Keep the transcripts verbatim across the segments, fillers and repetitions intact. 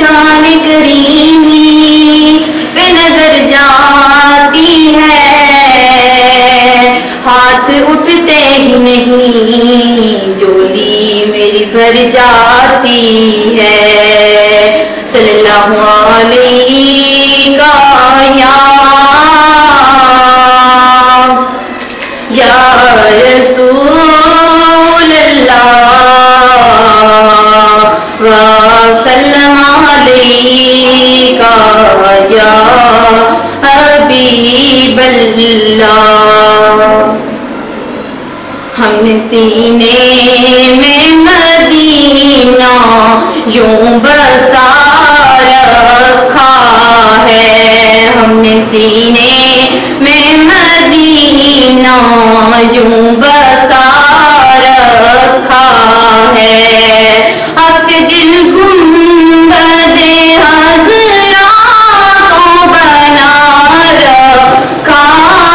جان کریمی پہ نظر جاتی ہے، ہاتھ اٹھتے ہی نہیں جولی میری بھر جاتی ہے، صلی اللہ علیہ یا یا رسول اللہ وسلم علیکہ یا حبیب اللہ۔ ہم نے سینے میں مدینہ یوں بسا رکھا ہے، ہم نے سینے میں مدینہ یوں بسا رکھا ہے، آپ سے دل گنبد حضرا کو بنا رکھا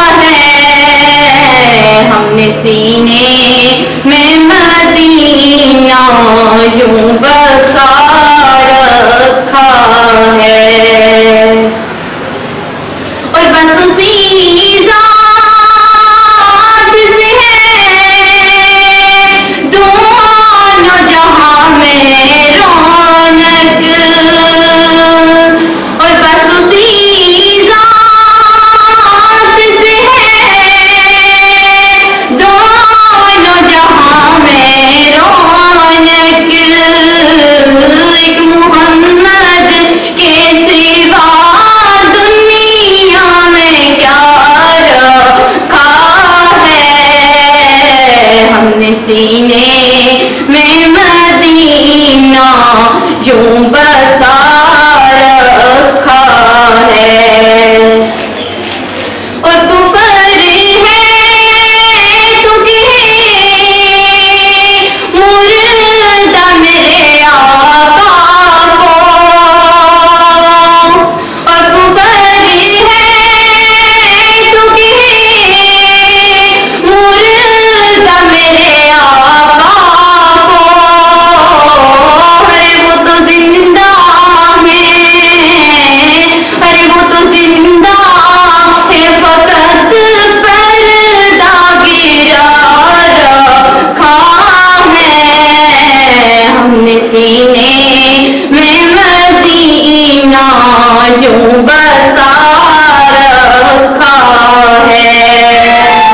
ہے، ہم نے سینے میں مدینہ یوں بسا رکھا ہے، اور بس اسی ذات سے ہے دونوں جہاں میں رونق، اور بس اسی ذات سے ہے دونوں جہاں میں رونق، ایک محمد کے سوا دنیا میں کیا رکھا ہے، ہم نے سینے میں مدینہ یوں بسا رکھا ہے، اور کفر ہے تو کہ مردہ میرے آقا کو، اور کفر ہے تو کہ مردہ میرے آقا کو، ارے وہ تو زندہ ہے، ارے وہ تو زندہ ہے، فقط پردہ گرا رکھا ہے، ہم نے سینے میں مدینہ یوں بسا رکھا ہے،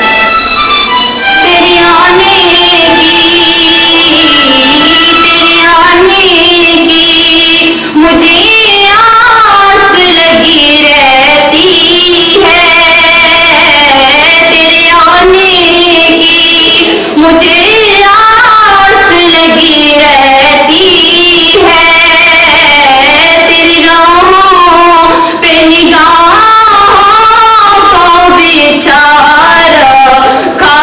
تیرے آنے کی تیرے آنے کی مجھے آس لگی رہتی ہے، تیرے آنے کی مجھے آس لگی رہتی ہے، تیری راہوں پہ نگاہوں کو بچھا رکھا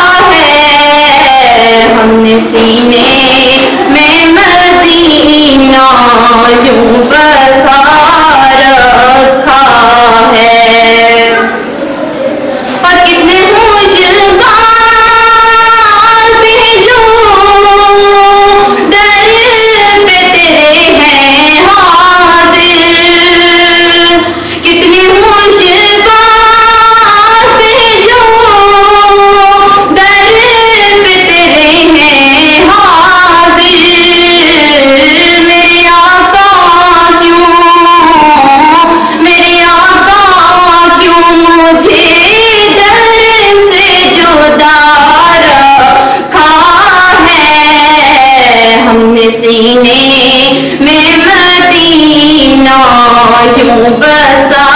ہے، ہم نے سینے میں مدینہ یوں بسا رکھا ہے، اور کتنے مشتاق ہیں جو در پہ تیرے ہیں حاضر، کتنے مشتاق ہیں جو در پہ تیرے ہیں حاضر، میرے آقا کیوں میرے آقا کیوں مجھے در سے جدا رکھا ہے، ہم نے سینے میں مدینہ یوں بسا